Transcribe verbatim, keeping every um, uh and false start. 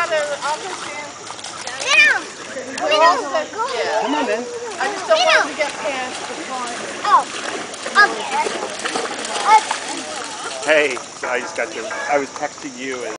gotta, I'll go stand. Down. We're all set. Yeah. Come on, then. I just don't want him to get past the point. Oh, okay. Hey, so I just got to, I was texting you. And